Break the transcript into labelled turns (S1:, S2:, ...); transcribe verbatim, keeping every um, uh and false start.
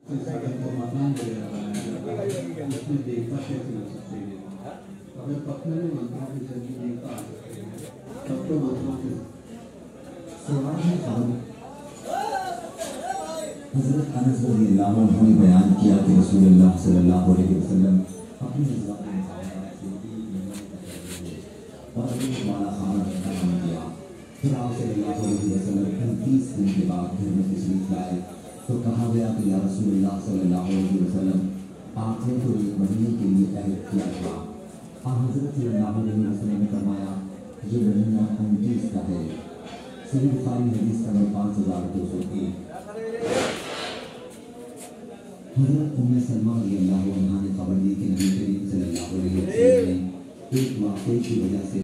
S1: अगर पत्नी ने मंत्रों की जल्दी देखा तब तो मंत्रों की सवाल है हज़रत अनस रज़ियल्लाहु अन्हु ने बयान किया कि रसूलुल्लाह सल्लल्लाहु अलैहि वसल्लम अपनी ज़बान में और अपनी वाला खाना का काम किया। फिर आप सल्लल्लाहु अलैहि वसल्लम उनतीस दिन के बाद घर में तशरीफ लाए तो कहा गया कि या रसूलुल्लाह सल्लल्लाहु अलैहि वसल्लम आपने तो एक महीने के लिए अहद किया था। हज़रत सल्लल्लाहु अलैहि वसल्लम ने फरमाया ये महीना उनतीस का है। सही बुखारी हदीस नंबर पाँच हज़ार दो सौ एक। हज़रत उम्मे सलमा रज़ियल्लाहु अन्हा ने खबर दी कि नबी करीम सल्लल्लाहु अलैहि वसल्लम ने एक वाक़ये की वजह से